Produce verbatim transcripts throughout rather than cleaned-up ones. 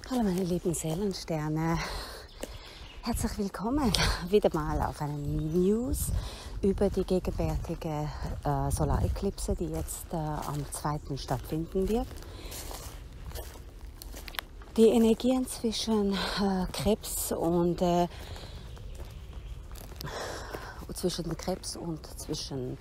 Hallo meine lieben Seelensterne, herzlich willkommen wieder mal auf einer News über die gegenwärtige äh, Solareklipse, die jetzt äh, am zweiten stattfinden wird. Die Energien zwischen äh, Krebs und äh, zwischen Krebs und zwischen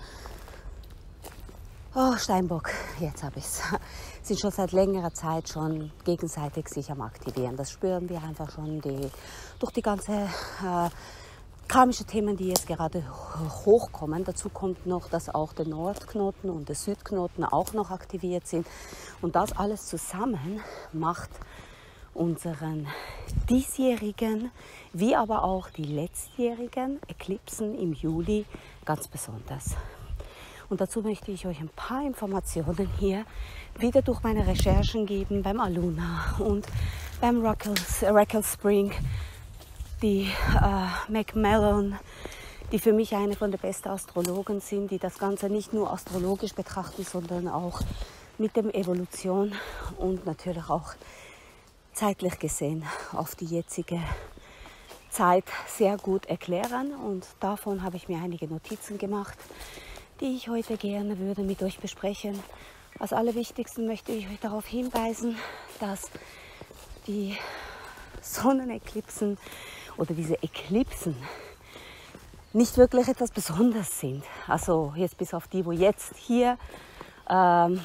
Oh, Steinbock, jetzt habe ich es, sind schon seit längerer Zeit schon gegenseitig sich am Aktivieren. Das spüren wir einfach schon die, durch die ganze äh, karmische Themen, die jetzt gerade hochkommen. Dazu kommt noch, dass auch der Nordknoten und der Südknoten auch noch aktiviert sind. Und das alles zusammen macht unseren diesjährigen, wie aber auch die letztjährigen Eklipsen im Juli ganz besonders. Und dazu möchte ich euch ein paar Informationen hier wieder durch meine Recherchen geben beim Aluna und beim Rackle Spring, die äh, Macmillan, die für mich eine von den besten Astrologen sind, die das Ganze nicht nur astrologisch betrachten, sondern auch mit dem Evolution und natürlich auch zeitlich gesehen auf die jetzige Zeit sehr gut erklären. Und davon habe ich mir einige Notizen gemacht, die ich heute gerne würde mit euch besprechen. Als allerwichtigsten möchte ich euch darauf hinweisen, dass die Sonneneklipsen oder diese Eklipsen nicht wirklich etwas Besonderes sind. Also jetzt bis auf die, wo jetzt hier ähm,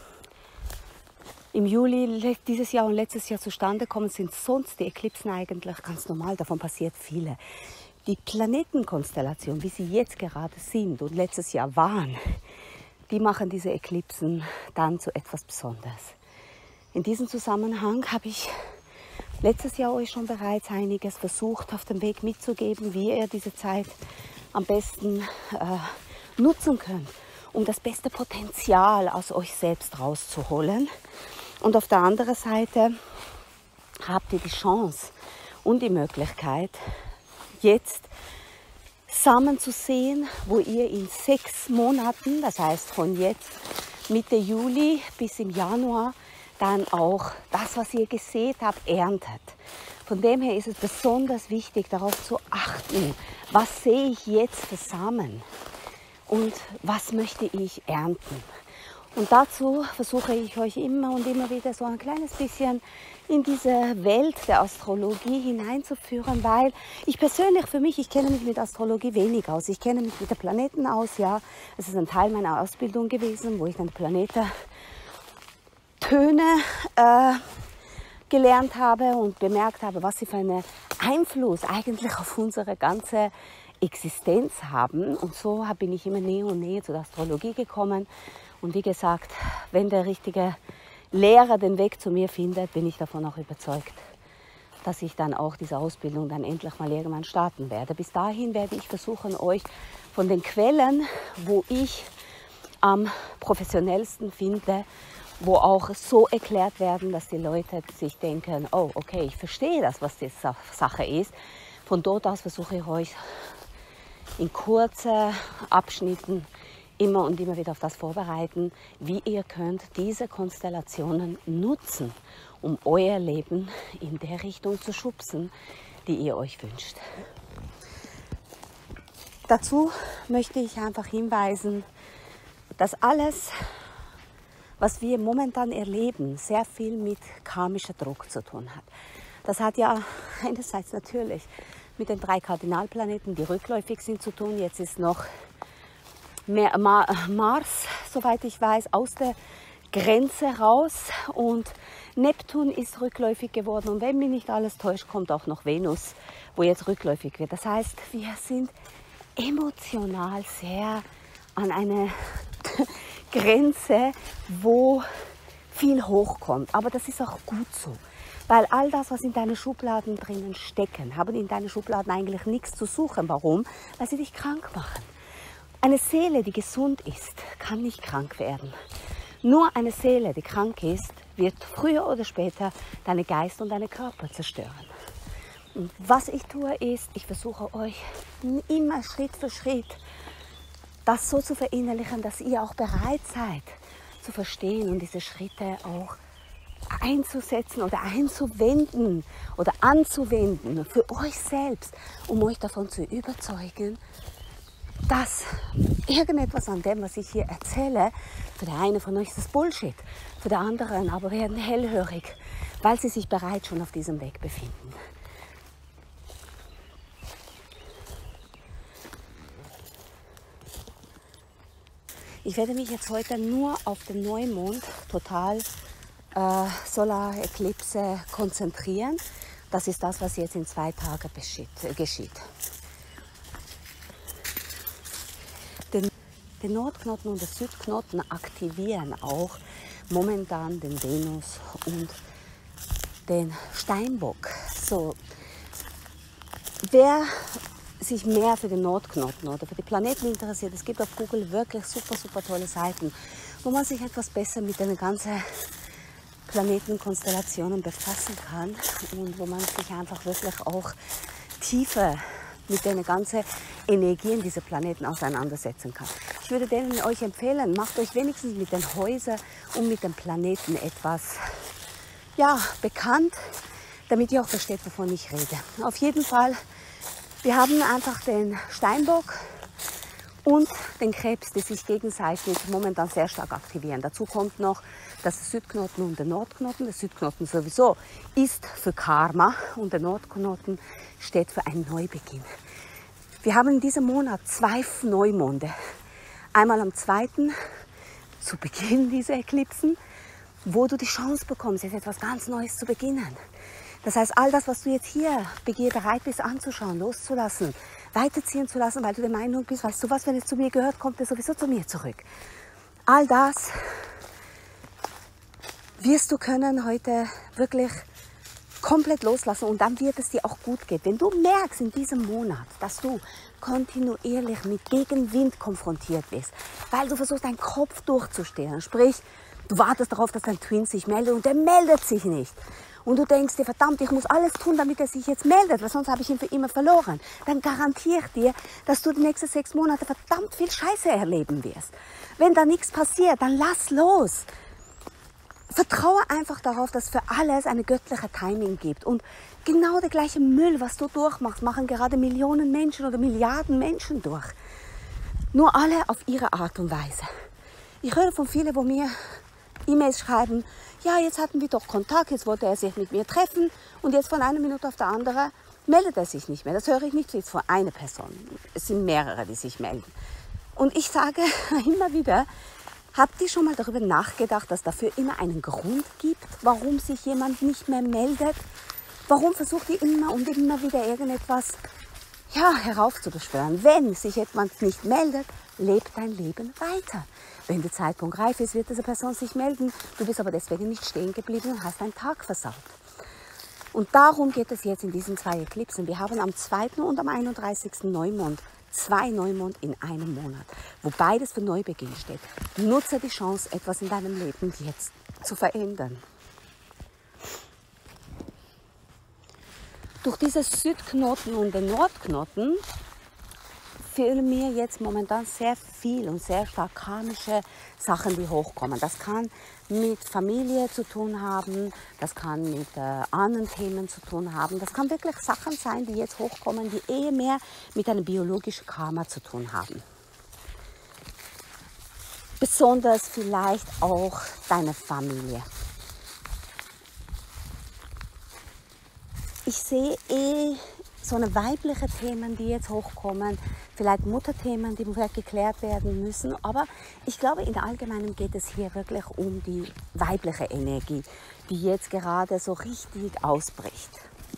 im Juli dieses Jahr und letztes Jahr zustande kommen, sind sonst die Eklipsen eigentlich ganz normal. Davon passiert viele. Die Planetenkonstellation, wie sie jetzt gerade sind und letztes Jahr waren, die machen diese Eklipsen dann zu etwas Besonderes. In diesem Zusammenhang habe ich letztes Jahr euch schon bereits einiges versucht auf dem Weg mitzugeben, wie ihr diese Zeit am besten äh, nutzen könnt, um das beste Potenzial aus euch selbst rauszuholen. Und auf der anderen Seite habt ihr die Chance und die Möglichkeit, jetzt Samen zu sehen, wo ihr in sechs Monaten, das heißt von jetzt Mitte Juli bis im Januar, dann auch das, was ihr gesät habt, erntet. Von dem her ist es besonders wichtig, darauf zu achten, was sehe ich jetzt für Samen und was möchte ich ernten. Und dazu versuche ich euch immer und immer wieder so ein kleines bisschen in diese Welt der Astrologie hineinzuführen, weil ich persönlich für mich, ich kenne mich mit Astrologie wenig aus. Ich kenne mich mit den Planeten aus, ja. Es ist ein Teil meiner Ausbildung gewesen, wo ich dann die Planetentöne äh, gelernt habe und bemerkt habe, was sie für einen Einfluss eigentlich auf unsere ganze Existenz haben. Und so bin ich immer näher und näher zur Astrologie gekommen. Und wie gesagt, wenn der richtige Lehrer den Weg zu mir findet, bin ich davon auch überzeugt, dass ich dann auch diese Ausbildung dann endlich mal irgendwann starten werde. Bis dahin werde ich versuchen, euch von den Quellen, wo ich am professionellsten finde, wo auch so erklärt werden, dass die Leute sich denken, oh, okay, ich verstehe das, was die Sache ist. Von dort aus versuche ich euch in kurzen Abschnitten immer und immer wieder auf das vorbereiten, wie ihr könnt diese Konstellationen nutzen, um euer Leben in der Richtung zu schubsen, die ihr euch wünscht. Dazu möchte ich einfach hinweisen, dass alles, was wir momentan erleben, sehr viel mit karmischer Druck zu tun hat. Das hat ja einerseits natürlich mit den drei Kardinalplaneten, die rückläufig sind, zu tun. Jetzt ist noch mehr Mars, soweit ich weiß, aus der Grenze raus und Neptun ist rückläufig geworden. Und wenn mich nicht alles täuscht, kommt auch noch Venus, wo jetzt rückläufig wird. Das heißt, wir sind emotional sehr an eine Grenze, wo viel hochkommt. Aber das ist auch gut so. Weil all das, was in deinen Schubladen drinnen stecken, haben in deinen Schubladen eigentlich nichts zu suchen. Warum? Weil sie dich krank machen. Eine Seele, die gesund ist, kann nicht krank werden. Nur eine Seele, die krank ist, wird früher oder später deinen Geist und deinen Körper zerstören. Und was ich tue, ist, ich versuche euch immer Schritt für Schritt das so zu verinnerlichen, dass ihr auch bereit seid zu verstehen und diese Schritte auch einzusetzen oder einzuwenden oder anzuwenden für euch selbst, um euch davon zu überzeugen, dass irgendetwas an dem, was ich hier erzähle, für der eine von euch ist es Bullshit, für der anderen aber werden hellhörig, weil sie sich bereits schon auf diesem Weg befinden. Ich werde mich jetzt heute nur auf den Neumond, total äh, Solareklipse, konzentrieren. Das ist das, was jetzt in zwei Tagen geschieht. Den, den Nordknoten und den Südknoten aktivieren auch momentan den Venus und den Steinbock. So, wer sich mehr für den Nordknoten oder für die Planeten interessiert, es gibt auf Google wirklich super, super tolle Seiten, wo man sich etwas besser mit den ganzen Planetenkonstellationen befassen kann und wo man sich einfach wirklich auch tiefer mit den ganzen Energien dieser Planeten auseinandersetzen kann. Ich würde denen euch empfehlen, macht euch wenigstens mit den Häusern und mit den Planeten etwas ja, bekannt, damit ihr auch versteht, wovon ich rede. Auf jeden Fall, wir haben einfach den Steinbock und den Krebs, die sich gegenseitig momentan sehr stark aktivieren. Dazu kommt noch das Südknoten und der Nordknoten. Der Südknoten sowieso ist für Karma und der Nordknoten steht für einen Neubeginn. Wir haben in diesem Monat zwei Neumonde. Einmal am zweiten zu Beginn dieser Eklipsen, wo du die Chance bekommst, jetzt etwas ganz Neues zu beginnen. Das heißt, all das, was du jetzt hier bereit bist anzuschauen, loszulassen, weiterziehen zu lassen, weil du der Meinung bist, weißt du was, wenn es zu mir gehört, kommt es sowieso zu mir zurück. All das wirst du können heute wirklich komplett loslassen und dann wird es dir auch gut gehen. Wenn du merkst in diesem Monat, dass du kontinuierlich mit Gegenwind konfrontiert bist, weil du versuchst, deinen Kopf durchzustehen, sprich, du wartest darauf, dass dein Twin sich meldet und der meldet sich nicht. Und du denkst dir, verdammt, ich muss alles tun, damit er sich jetzt meldet, weil sonst habe ich ihn für immer verloren. Dann garantiere ich dir, dass du die nächsten sechs Monate verdammt viel Scheiße erleben wirst. Wenn da nichts passiert, dann lass los. Vertraue einfach darauf, dass für alles eine göttliche Timing gibt. Und genau der gleiche Müll, was du durchmachst, machen gerade Millionen Menschen oder Milliarden Menschen durch. Nur alle auf ihre Art und Weise. Ich höre von vielen, wo mir E-Mails schreiben, ja, jetzt hatten wir doch Kontakt, jetzt wollte er sich mit mir treffen und jetzt von einer Minute auf der andere meldet er sich nicht mehr. Das höre ich nicht jetzt von einer Person. Es sind mehrere, die sich melden. Und ich sage immer wieder, habt ihr schon mal darüber nachgedacht, dass dafür immer einen Grund gibt, warum sich jemand nicht mehr meldet? Warum versucht ihr immer und immer wieder irgendetwas ja, heraufzubeschwören? Wenn sich jemand nicht meldet, lebt dein Leben weiter. Wenn der Zeitpunkt reif ist, wird diese Person sich melden. Du bist aber deswegen nicht stehen geblieben und hast deinen Tag versaut. Und darum geht es jetzt in diesen zwei Eklipsen. Wir haben am zweiten und am einunddreißigsten Neumond zwei Neumond in einem Monat, wo beides für Neubeginn steht. Nutze die Chance, etwas in deinem Leben jetzt zu verändern. Durch dieses Südknoten und den Nordknoten fühlen mir jetzt momentan sehr viel und sehr stark karmische Sachen, die hochkommen. Das kann mit Familie zu tun haben, das kann mit äh, anderen Themen zu tun haben. Das kann wirklich Sachen sein, die jetzt hochkommen, die eher mehr mit einem biologischen Karma zu tun haben. Besonders vielleicht auch deine Familie. Ich sehe eh so eine weibliche Themen, die jetzt hochkommen, vielleicht Mutterthemen, die vielleicht geklärt werden müssen. Aber ich glaube, in der Allgemeinen geht es hier wirklich um die weibliche Energie, die jetzt gerade so richtig ausbricht.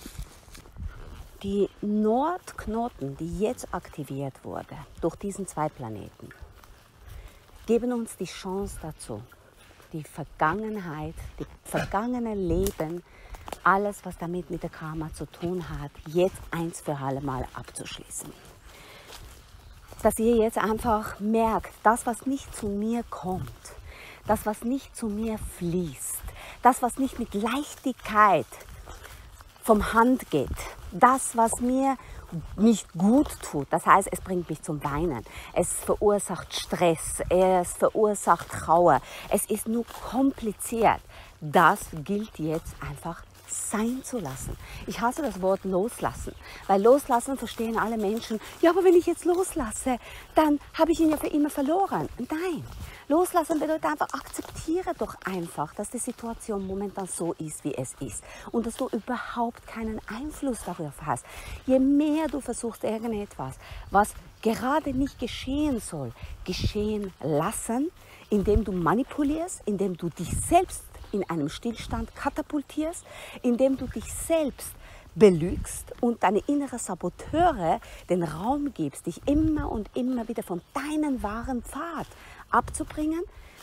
Die Nordknoten, die jetzt aktiviert wurde durch diesen zwei Planeten, geben uns die Chance dazu, die Vergangenheit, die vergangene Leben, alles, was damit mit der Karma zu tun hat, jetzt eins für alle Mal abzuschließen. Dass ihr jetzt einfach merkt, das, was nicht zu mir kommt, das, was nicht zu mir fließt, das, was nicht mit Leichtigkeit vom Hand geht, das, was mir nicht gut tut, das heißt, es bringt mich zum Weinen, es verursacht Stress, es verursacht Trauer, es ist nur kompliziert. das gilt jetzt einfach sein zu lassen. Ich hasse das Wort loslassen, weil loslassen verstehen alle Menschen, ja, aber wenn ich jetzt loslasse, dann habe ich ihn ja für immer verloren. Nein, loslassen bedeutet einfach, akzeptiere doch einfach, dass die Situation momentan so ist, wie es ist und dass du überhaupt keinen Einfluss darauf hast. Je mehr du versuchst, irgendetwas, was gerade nicht geschehen soll, geschehen lassen, indem du manipulierst, indem du dich selbst in einem Stillstand katapultierst, indem du dich selbst belügst und deine inneren Saboteure den Raum gibst, dich immer und immer wieder von deinem wahren Pfad abzubringen,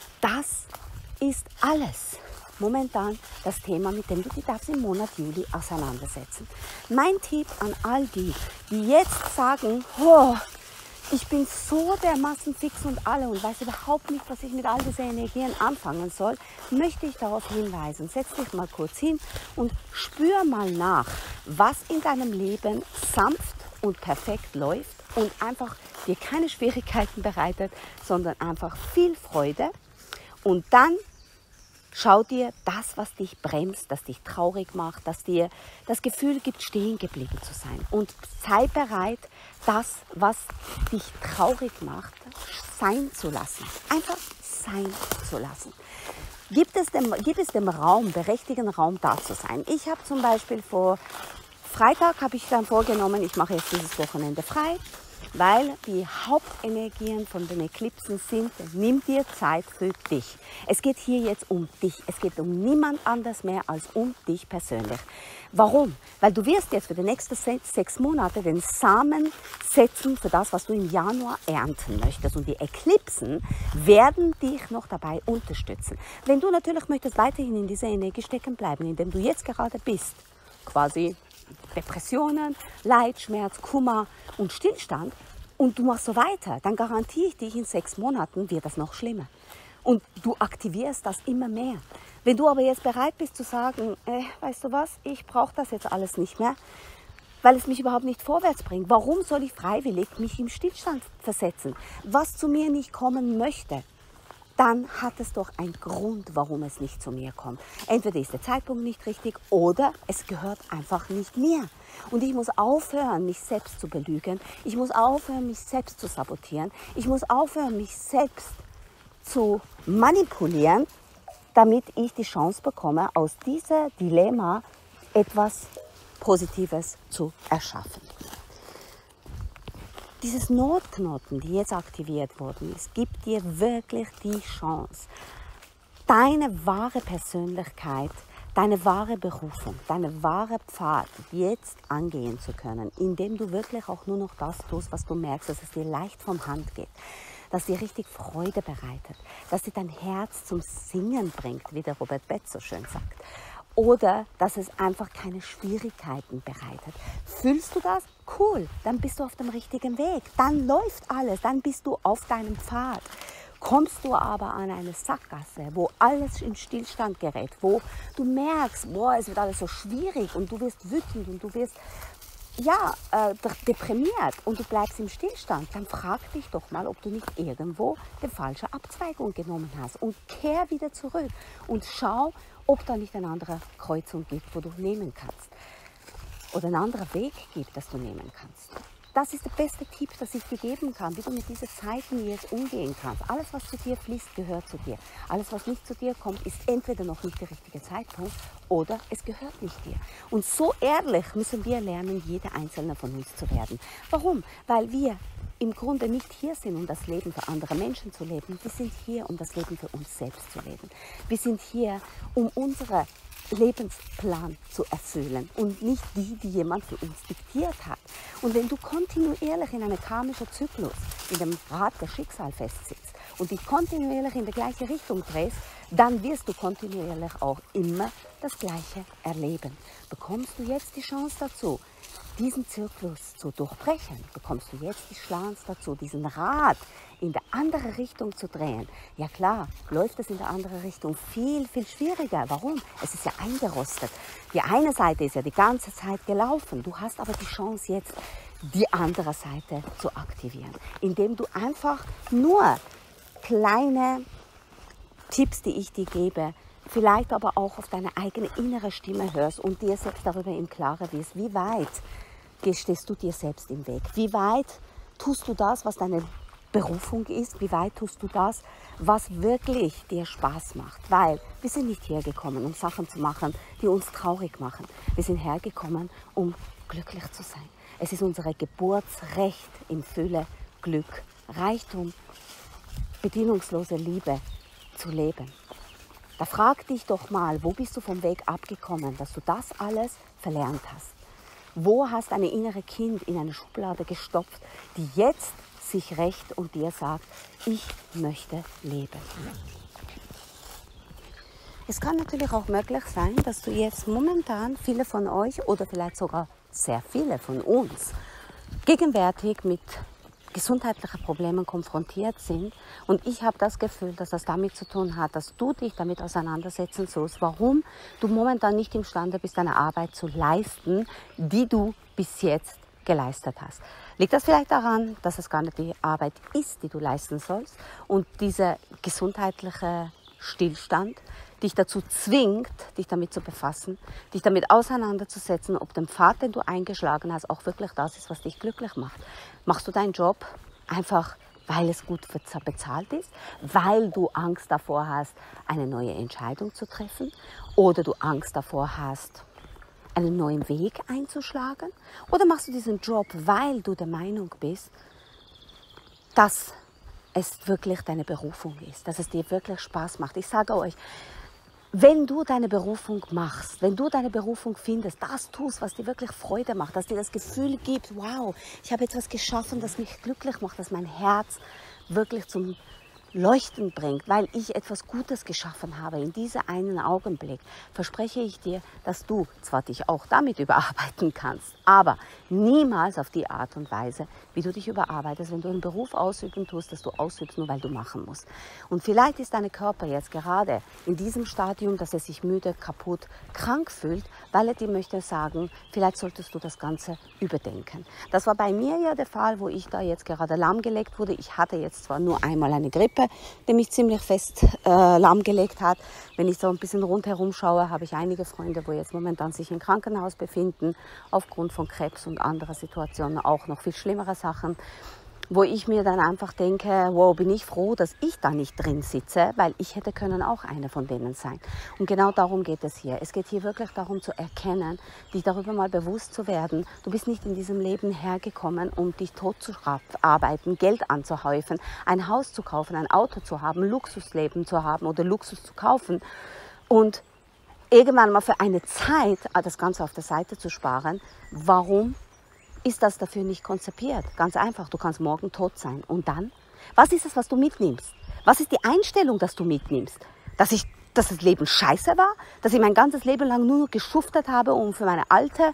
das ist alles momentan das Thema, mit dem du dich darfst im Monat Juli auseinandersetzen. Mein Tipp an all die, die jetzt sagen, oh, ich bin so dermaßen fix und alle und weiß überhaupt nicht, was ich mit all diesen Energien anfangen soll, möchte ich darauf hinweisen. Setz dich mal kurz hin und spür mal nach, was in deinem Leben sanft und perfekt läuft und einfach dir keine Schwierigkeiten bereitet, sondern einfach viel Freude. Und dann schau dir das, was dich bremst, das dich traurig macht, das dir das Gefühl gibt, stehen geblieben zu sein. Und sei bereit, das, was dich traurig macht, sein zu lassen. Einfach sein zu lassen. Gibt es dem, gibt es dem Raum, berechtigten Raum, da zu sein. Ich habe zum Beispiel vor Freitag, habe ich dann vorgenommen, ich mache jetzt dieses Wochenende frei, weil die Hauptenergien von den Eklipsen sind, nimm dir Zeit für dich. Es geht hier jetzt um dich. Es geht um niemand anders mehr als um dich persönlich. Warum? Weil du wirst jetzt für die nächsten sechs Monate den Samen setzen für das, was du im Januar ernten möchtest. Und die Eklipsen werden dich noch dabei unterstützen. Wenn du natürlich möchtest weiterhin in dieser Energie stecken bleiben, in dem du jetzt gerade bist, quasi Depressionen, Leid, Schmerz, Kummer und Stillstand und du machst so weiter, dann garantiere ich dich, in sechs Monaten wird das noch schlimmer. Und du aktivierst das immer mehr. Wenn du aber jetzt bereit bist zu sagen, äh, weißt du was, ich brauche das jetzt alles nicht mehr, weil es mich überhaupt nicht vorwärts bringt. Warum soll ich freiwillig mich im Stillstand versetzen? Was zu mir nicht kommen möchte, dann hat es doch einen Grund, warum es nicht zu mir kommt. Entweder ist der Zeitpunkt nicht richtig oder es gehört einfach nicht mir. Und ich muss aufhören, mich selbst zu belügen. Ich muss aufhören, mich selbst zu sabotieren. Ich muss aufhören, mich selbst zu manipulieren, damit ich die Chance bekomme, aus diesem Dilemma etwas Positives zu erschaffen. Dieses Notknoten, die jetzt aktiviert worden ist, gibt dir wirklich die Chance, deine wahre Persönlichkeit, deine wahre Berufung, deine wahre Pfad jetzt angehen zu können, indem du wirklich auch nur noch das tust, was du merkst, dass es dir leicht vom Hand geht, dass dir richtig Freude bereitet, dass dir dein Herz zum Singen bringt, wie der Robert Betz so schön sagt. Oder dass es einfach keine Schwierigkeiten bereitet. Fühlst du das? Cool, dann bist du auf dem richtigen Weg. Dann läuft alles, dann bist du auf deinem Pfad. Kommst du aber an eine Sackgasse, wo alles in Stillstand gerät, wo du merkst, boah, es wird alles so schwierig und du wirst wütend und du wirst ja, äh, deprimiert und du bleibst im Stillstand, dann frag dich doch mal, ob du nicht irgendwo die falsche Abzweigung genommen hast und kehr wieder zurück und schau, ob da nicht eine andere Kreuzung gibt, wo du nehmen kannst oder ein anderer Weg gibt, das du nehmen kannst. Das ist der beste Tipp, das ich dir geben kann, wie du mit diesen Zeiten jetzt umgehen kannst. Alles, was zu dir fließt, gehört zu dir. Alles, was nicht zu dir kommt, ist entweder noch nicht der richtige Zeitpunkt oder es gehört nicht dir. Und so ehrlich müssen wir lernen, jeder einzelne von uns zu werden. Warum? Weil wir im Grunde nicht hier sind, um das Leben für andere Menschen zu leben. Wir sind hier, um das Leben für uns selbst zu leben. Wir sind hier, um unsere Lebensplan zu erfüllen und nicht die, die jemand für uns diktiert hat. Und wenn du kontinuierlich in einem karmischen Zyklus, in dem Rad der Schicksal festsitzt und dich kontinuierlich in die gleiche Richtung drehst, dann wirst du kontinuierlich auch immer das Gleiche erleben. Bekommst du jetzt die Chance dazu, diesen Zyklus zu durchbrechen, bekommst du jetzt die Chance dazu, diesen Rad in der andere Richtung zu drehen. Ja klar, läuft es in der andere Richtung viel, viel schwieriger. Warum? Es ist ja eingerostet. Die eine Seite ist ja die ganze Zeit gelaufen. Du hast aber die Chance jetzt, die andere Seite zu aktivieren, indem du einfach nur kleine Tipps, die ich dir gebe, vielleicht aber auch auf deine eigene innere Stimme hörst und dir selbst darüber im Klaren wirst, wie weit stehst du dir selbst im Weg, wie weit tust du das, was deine Berufung ist, wie weit tust du das, was wirklich dir Spaß macht. Weil wir sind nicht hergekommen, um Sachen zu machen, die uns traurig machen. Wir sind hergekommen, um glücklich zu sein. Es ist unser Geburtsrecht in Fülle, Glück, Reichtum, bedingungslose Liebe zu leben. Da frag dich doch mal, wo bist du vom Weg abgekommen, dass du das alles verlernt hast? Wo hast deine innere Kind in eine Schublade gestopft, die jetzt sich rächt und dir sagt, ich möchte leben. Es kann natürlich auch möglich sein, dass du jetzt momentan viele von euch oder vielleicht sogar sehr viele von uns gegenwärtig mit gesundheitlichen Problemen konfrontiert sind. Und ich habe das Gefühl, dass das damit zu tun hat, dass du dich damit auseinandersetzen sollst, warum du momentan nicht imstande bist, deine Arbeit zu leisten, die du bis jetzt geleistet hast. Liegt das vielleicht daran, dass es gar nicht die Arbeit ist, die du leisten sollst und dieser gesundheitliche Stillstand dich dazu zwingt, dich damit zu befassen, dich damit auseinanderzusetzen, ob der Pfad, den du eingeschlagen hast, auch wirklich das ist, was dich glücklich macht. Machst du deinen Job einfach, weil es gut bezahlt ist, weil du Angst davor hast, eine neue Entscheidung zu treffen oder du Angst davor hast, einen neuen Weg einzuschlagen? Oder machst du diesen Job, weil du der Meinung bist, dass es wirklich deine Berufung ist, dass es dir wirklich Spaß macht? Ich sage euch, wenn du deine Berufung machst, wenn du deine Berufung findest, das tust, was dir wirklich Freude macht, dass dir das Gefühl gibt, wow, ich habe etwas geschaffen, das mich glücklich macht, das mein Herz wirklich zum Leuchten bringt, weil ich etwas Gutes geschaffen habe in diesem einen Augenblick, verspreche ich dir, dass du zwar dich auch damit überarbeiten kannst, aber niemals auf die Art und Weise, wie du dich überarbeitest, wenn du einen Beruf ausüben tust, dass du ausübst, nur weil du machen musst. Und vielleicht ist dein Körper jetzt gerade in diesem Stadium, dass er sich müde, kaputt, krank fühlt, weil er dir möchte sagen, vielleicht solltest du das Ganze überdenken. Das war bei mir ja der Fall, wo ich da jetzt gerade lahmgelegt wurde. Ich hatte jetzt zwar nur einmal eine Grippe, der mich ziemlich fest äh, lahmgelegt hat. Wenn ich so ein bisschen rundherum schaue, habe ich einige Freunde, wo jetzt momentan sich im Krankenhaus befinden, aufgrund von Krebs und anderer Situationen, auch noch viel schlimmere Sachen, wo ich mir dann einfach denke, wow, bin ich froh, dass ich da nicht drin sitze, weil ich hätte können auch eine von denen sein. Und genau darum geht es hier. Es geht hier wirklich darum zu erkennen, dich darüber mal bewusst zu werden. Du bist nicht in diesem Leben hergekommen, um dich tot zu arbeiten, Geld anzuhäufen, ein Haus zu kaufen, ein Auto zu haben, Luxusleben zu haben oder Luxus zu kaufen und irgendwann mal für eine Zeit das Ganze auf der Seite zu sparen. Warum ist das dafür nicht konzipiert? Ganz einfach, du kannst morgen tot sein. Und dann? Was ist es, was du mitnimmst? Was ist die Einstellung, dass du mitnimmst? Dass, ich, dass das Leben scheiße war? Dass ich mein ganzes Leben lang nur geschuftet habe, um für meine alte,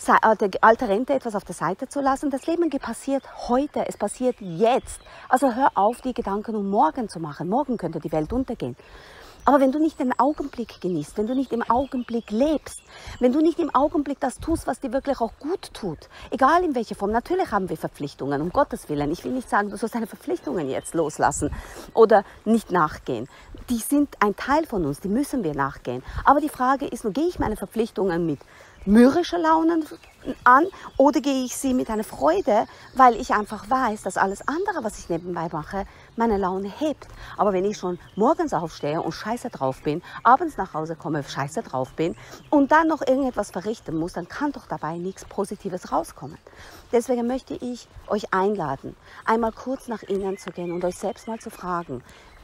alte Rente etwas auf der Seite zu lassen? Das Leben passiert heute, es passiert jetzt. Also hör auf, die Gedanken um morgen zu machen. Morgen könnte die Welt untergehen. Aber wenn du nicht den Augenblick genießt, wenn du nicht im Augenblick lebst, wenn du nicht im Augenblick das tust, was dir wirklich auch gut tut, egal in welcher Form, natürlich haben wir Verpflichtungen, um Gottes Willen. Ich will nicht sagen, du sollst deine Verpflichtungen jetzt loslassen oder nicht nachgehen. Die sind ein Teil von uns, die müssen wir nachgehen. Aber die Frage ist nur, gehe ich meine Verpflichtungen mit mürrische Launen an oder gehe ich sie mit einer Freude, weil ich einfach weiß, dass alles andere, was ich nebenbei mache, meine Laune hebt. Aber wenn ich schon morgens aufstehe und scheiße drauf bin, abends nach Hause komme, scheiße drauf bin und dann noch irgendetwas verrichten muss, dann kann doch dabei nichts Positives rauskommen. Deswegen möchte ich euch einladen, einmal kurz nach innen zu gehen und euch selbst mal zu fragen,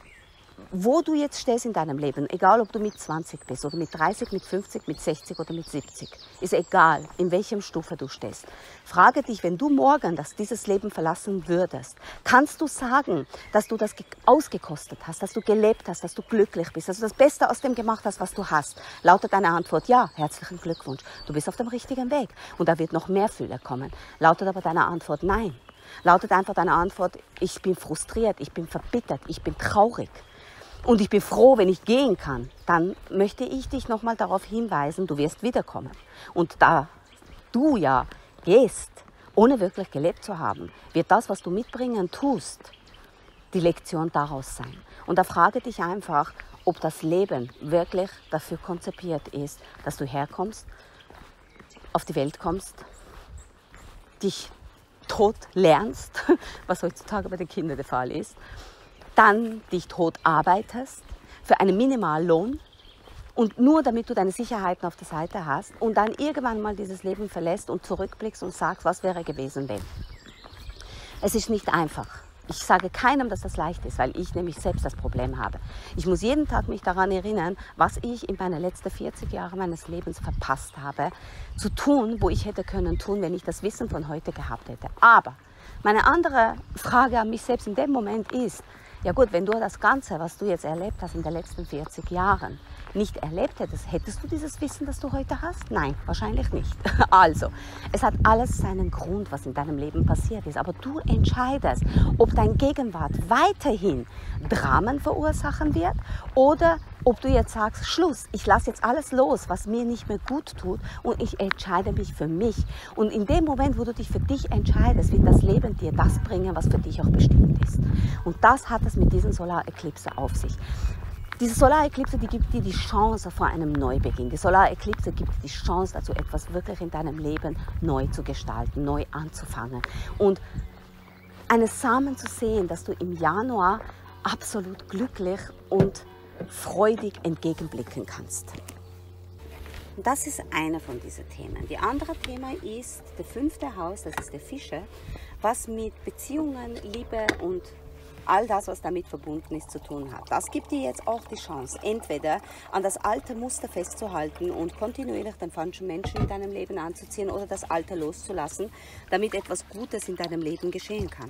wo du jetzt stehst in deinem Leben, egal ob du mit zwanzig bist oder mit dreißig, mit fünfzig, mit sechzig oder mit siebzig, ist egal, in welchem Stufe du stehst. Frage dich, wenn du morgen das, dieses Leben verlassen würdest, kannst du sagen, dass du das ausgekostet hast, dass du gelebt hast, dass du glücklich bist, dass du das Beste aus dem gemacht hast, was du hast? Lautet deine Antwort, ja, herzlichen Glückwunsch, du bist auf dem richtigen Weg und da wird noch mehr Fülle kommen. Lautet aber deine Antwort, nein. Lautet einfach deine Antwort, ich bin frustriert, ich bin verbittert, ich bin traurig. Und ich bin froh, wenn ich gehen kann, dann möchte ich dich nochmal darauf hinweisen, du wirst wiederkommen. Und da du ja gehst, ohne wirklich gelebt zu haben, wird das, was du mitbringen tust, die Lektion daraus sein. Und da frage dich einfach, ob das Leben wirklich dafür konzipiert ist, dass du herkommst, auf die Welt kommst, dich tot lernst, was heutzutage bei den Kindern der Fall ist, dann dich tot arbeitest für einen Minimallohn und nur damit du deine Sicherheiten auf der Seite hast und dann irgendwann mal dieses Leben verlässt und zurückblickst und sagst, was wäre gewesen, wenn. Es ist nicht einfach. Ich sage keinem, dass das leicht ist, weil ich nämlich selbst das Problem habe. Ich muss jeden Tag mich daran erinnern, was ich in meinen letzten vierzig Jahren meines Lebens verpasst habe, zu tun, wo ich hätte können tun, wenn ich das Wissen von heute gehabt hätte. Aber meine andere Frage an mich selbst in dem Moment ist, ja gut, wenn du das Ganze, was du jetzt erlebt hast in den letzten vierzig Jahren, nicht erlebt hättest, hättest du dieses Wissen, das du heute hast? Nein, wahrscheinlich nicht. Also, es hat alles seinen Grund, was in deinem Leben passiert ist. Aber du entscheidest, ob dein Gegenwart weiterhin Dramen verursachen wird oder ob du jetzt sagst, Schluss, ich lasse jetzt alles los, was mir nicht mehr gut tut und ich entscheide mich für mich. Und in dem Moment, wo du dich für dich entscheidest, wird das Leben dir das bringen, was für dich auch bestimmt ist. Und das hat es mit diesen Solareklipse auf sich. Diese Solareklipse, die gibt dir die Chance vor einem Neubeginn. Die Solareklipse gibt dir die Chance dazu, etwas wirklich in deinem Leben neu zu gestalten, neu anzufangen. Und einen Samen zu sehen, dass du im Januar absolut glücklich und freudig entgegenblicken kannst. Und das ist einer von diesen Themen. Die andere Thema ist das fünfte Haus, das ist der Fische, was mit Beziehungen, Liebe und all das, was damit verbunden ist, zu tun hat. Das gibt dir jetzt auch die Chance, entweder an das alte Muster festzuhalten und kontinuierlich den falschen Menschen in deinem Leben anzuziehen oder das alte loszulassen, damit etwas Gutes in deinem Leben geschehen kann.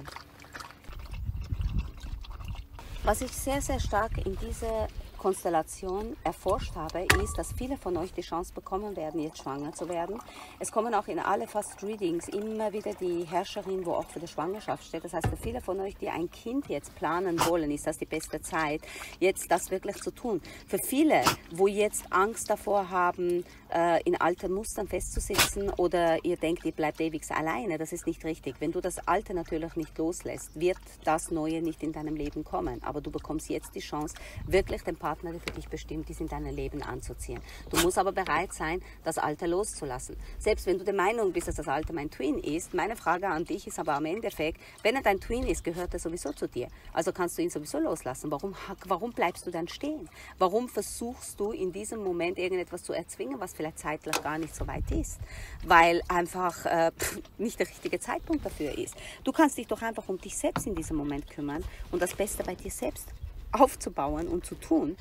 Was ich sehr, sehr stark in dieser Konstellation erforscht habe, ist, dass viele von euch die Chance bekommen werden, jetzt schwanger zu werden. Es kommen auch in alle Fast Readings immer wieder die Herrscherin, wo auch für die Schwangerschaft steht. Das heißt, für viele von euch, die ein Kind jetzt planen wollen, ist das die beste Zeit, jetzt das wirklich zu tun. Für viele, wo jetzt Angst davor haben, in alten Mustern festzusitzen oder ihr denkt, ihr bleibt ewig alleine, das ist nicht richtig. Wenn du das Alte natürlich nicht loslässt, wird das Neue nicht in deinem Leben kommen. Aber du bekommst jetzt die Chance, wirklich den Partner, der für dich bestimmt ist, in dein Leben anzuziehen. Du musst aber bereit sein, das Alte loszulassen. Selbst wenn du der Meinung bist, dass das Alte mein Twin ist, meine Frage an dich ist aber am Endeffekt, wenn er dein Twin ist, gehört er sowieso zu dir. Also kannst du ihn sowieso loslassen. Warum, warum bleibst du dann stehen? Warum versuchst du in diesem Moment irgendetwas zu erzwingen, was vielleicht zeitlich gar nicht so weit ist? Weil einfach äh, pff, nicht der richtige Zeitpunkt dafür ist. Du kannst dich doch einfach um dich selbst in diesem Moment kümmern und das Beste bei dir selbst aufzubauen und zu tun,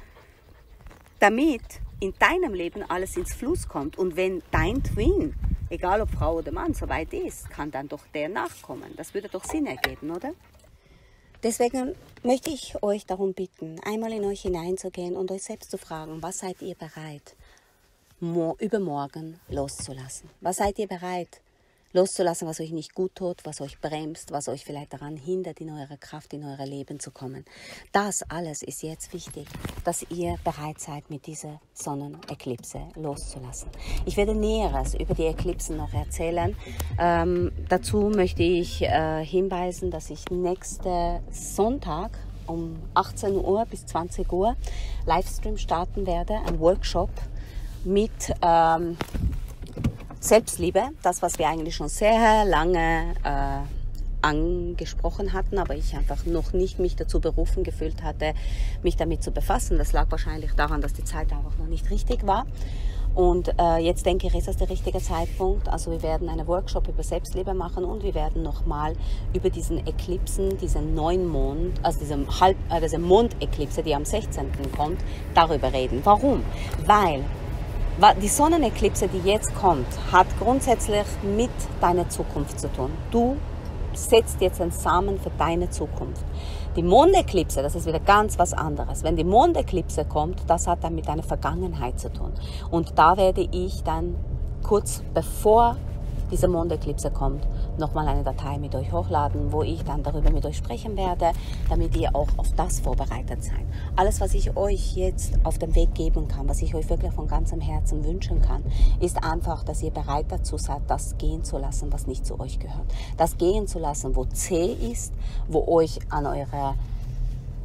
damit in deinem Leben alles ins Fluss kommt. Und wenn dein Twin, egal ob Frau oder Mann, so weit ist, kann dann doch der nachkommen. Das würde doch Sinn ergeben, oder? Deswegen möchte ich euch darum bitten, einmal in euch hineinzugehen und euch selbst zu fragen, was seid ihr bereit, übermorgen loszulassen? Was seid ihr bereit, loszulassen, was euch nicht gut tut, was euch bremst, was euch vielleicht daran hindert, in eure Kraft, in euer Leben zu kommen? Das alles ist jetzt wichtig, dass ihr bereit seid, mit dieser Sonneneklipse loszulassen. Ich werde Näheres über die Eklipsen noch erzählen. Ähm, dazu möchte ich äh, hinweisen, dass ich nächsten Sonntag um achtzehn Uhr bis zwanzig Uhr Livestream starten werde, ein Workshop mit ähm, Selbstliebe, das, was wir eigentlich schon sehr lange äh, angesprochen hatten, aber ich einfach noch nicht mich dazu berufen gefühlt hatte, mich damit zu befassen. Das lag wahrscheinlich daran, dass die Zeit einfach noch nicht richtig war. Und äh, jetzt denke ich, ist das der richtige Zeitpunkt. Also wir werden einen Workshop über Selbstliebe machen und wir werden nochmal über diesen Eklipsen, diesen Neumond, also diese, Halb, äh, diese Mondeklipse, die am sechzehnten kommt, darüber reden. Warum? Weil die Sonneneklipse, die jetzt kommt, hat grundsätzlich mit deiner Zukunft zu tun. Du setzt jetzt einen Samen für deine Zukunft. Die Mondeklipse, das ist wieder ganz was anderes. Wenn die Mondeklipse kommt, das hat dann mit deiner Vergangenheit zu tun. Und da werde ich dann kurz bevor diese Mondeklipse kommt, nochmal eine Datei mit euch hochladen, wo ich dann darüber mit euch sprechen werde, damit ihr auch auf das vorbereitet seid. Alles, was ich euch jetzt auf den Weg geben kann, was ich euch wirklich von ganzem Herzen wünschen kann, ist einfach, dass ihr bereit dazu seid, das gehen zu lassen, was nicht zu euch gehört. Das gehen zu lassen, wo zäh ist, wo euch an eure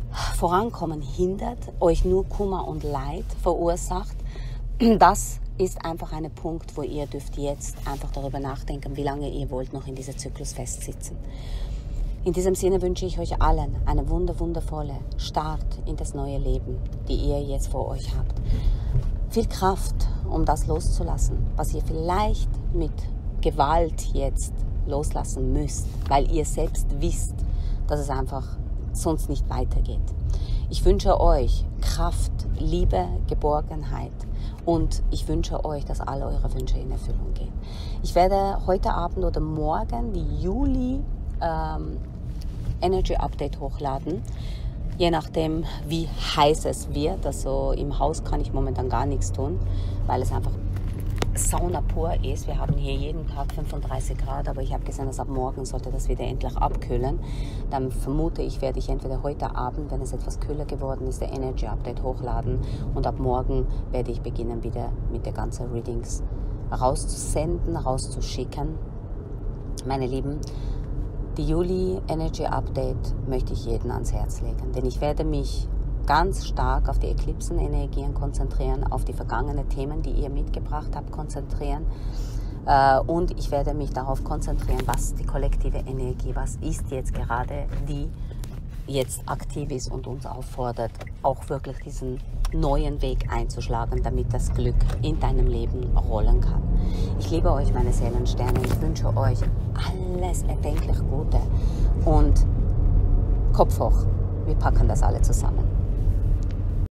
Vorankommen hindert, euch nur Kummer und Leid verursacht, das ist einfach ein Punkt, wo ihr dürft jetzt einfach darüber nachdenken, wie lange ihr wollt noch in diesem Zyklus festsitzen. In diesem Sinne wünsche ich euch allen eine wunder, wundervolle Start in das neue Leben, die ihr jetzt vor euch habt. Viel Kraft, um das loszulassen, was ihr vielleicht mit Gewalt jetzt loslassen müsst, weil ihr selbst wisst, dass es einfach sonst nicht weitergeht. Ich wünsche euch Kraft, Liebe, Geborgenheit und ich wünsche euch, dass alle eure Wünsche in Erfüllung gehen. Ich werde heute Abend oder morgen die Juli ähm, Energy Update hochladen, je nachdem wie heiß es wird. Also im Haus kann ich momentan gar nichts tun, weil es einfach Sauna pur ist. Wir haben hier jeden Tag fünfunddreißig Grad, aber ich habe gesehen, dass ab morgen sollte das wieder endlich abkühlen. Dann vermute ich, werde ich entweder heute Abend, wenn es etwas kühler geworden ist, der Energy Update hochladen und ab morgen werde ich beginnen, wieder mit der ganzen Readings rauszusenden, rauszuschicken. Meine Lieben, die Juli Energy Update möchte ich jedem ans Herz legen, denn ich werde mich ganz stark auf die Eklipsenenergien konzentrieren, auf die vergangenen Themen, die ihr mitgebracht habt, konzentrieren. Und ich werde mich darauf konzentrieren, was die kollektive Energie, was ist jetzt gerade, die jetzt aktiv ist und uns auffordert, auch wirklich diesen neuen Weg einzuschlagen, damit das Glück in deinem Leben rollen kann. Ich liebe euch, meine Seelensterne. Ich wünsche euch alles erdenklich Gute und Kopf hoch. Wir packen das alle zusammen.